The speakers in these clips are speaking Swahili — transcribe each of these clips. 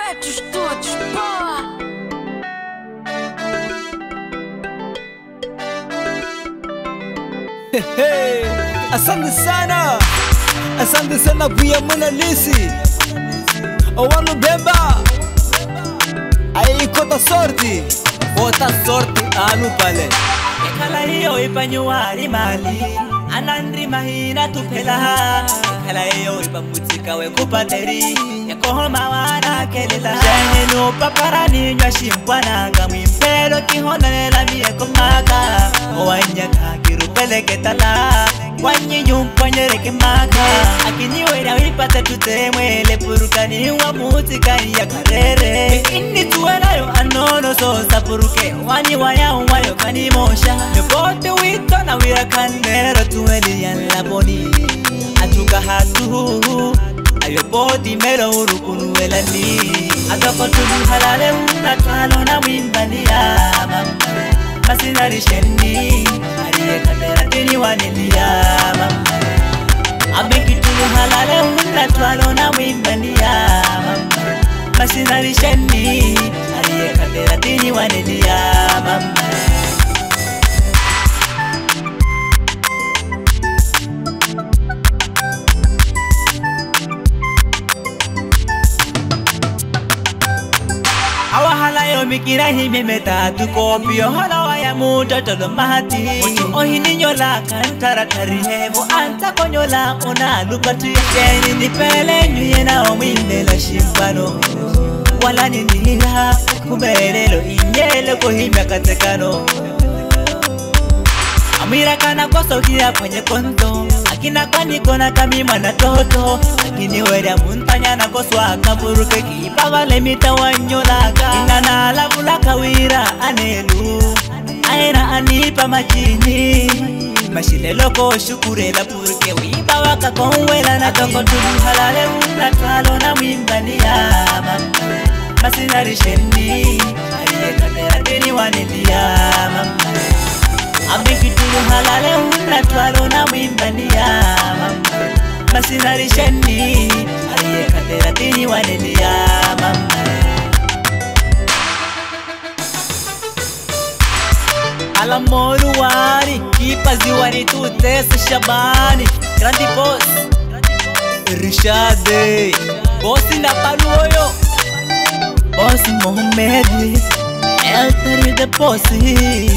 Betos todos, pá! Asante sana, asante sana pia mwanalisi Owanu Bemba Aikota sorti, bota sorti anu pale Ekala hiyo ipanyuwari mali Anandri mahina tupela Ekala hiyo ipamutika we kupateri Yakohoma wana kelela Jene no paparani nywa shimpwana Kamwimpero kihona nela miye kumaka Owanyaka kirupele ketala Wanyi nyumpanyere kemaka Akiniwera wipate tutemwele Purukani wa mutikani ya karere Inni tuwelayo anono sosa puruke Wani wayo kanimosha Nyobote wito na wira kanero tuweli ya laboni Atuka hatu Ayoboti mero urukunu welani Atoko tulu halale unatwalo na wimbani ya mama Masinari sheni Ariye katera tini wanili ya mama Abeki tulu halale unatwalo na wimbani ya mama Masinari sheni Ariye katera tini wanili ya mama Awahala yo mikira hime metatu kopio hala waya muda tolo mahati Ohini nyola kantara karihevo anta konyola ona lupatu yeni nipele nyuye na omwinde la shimpano Wala niniha kumerelo inyele kohime katekano Amira kana kwa sokia kwenye konto Akina kwa nikona kami mana toto Akini wera muntanya na koswa kaburuke Kipa wale mita wanyolaka Inana labula kawira anelu Aina anipa majini Mashile loko shukure la puruke Wipa waka konwela na toko tulu halale unatwalo na wimbani ya mama Masinari sheni Ariye katera tini wanili ya mama Abiki tulu halale unatwalo na wimbani ya mama Masinari sheni Ariye katera tini wanili ya mama Alamoru wari Kipazi wari tutesa Shabani Grandi boss Rishade Bossi na paluoyo Bossi Mohamedi Elter with the bossy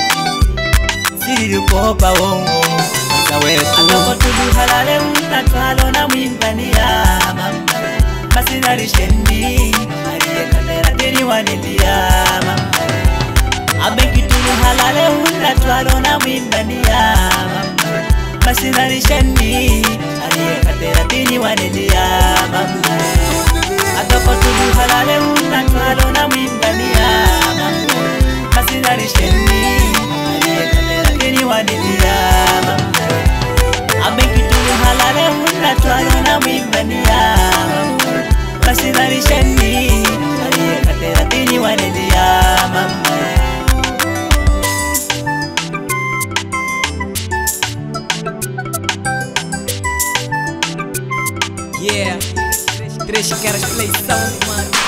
Siri kopa wongo Atoko tulu halale unatwalo na wimbani ya mama Masinari sheni Ariye katera tini wanili ya mama Abeki tulu halale unatwalo na wimbani ya mama Masinari sheni Ariye katera tini wanili ya mama Atoko tulu halale unatwalo na wimbani ya mama Masinari sheni Ariye katera tini wanili ya mama Abeki tulu halale unatwalo na wimbani ya mama Masinari sheni Ariye katera tini wanili ya mama Yeah, Três caras play sound, mano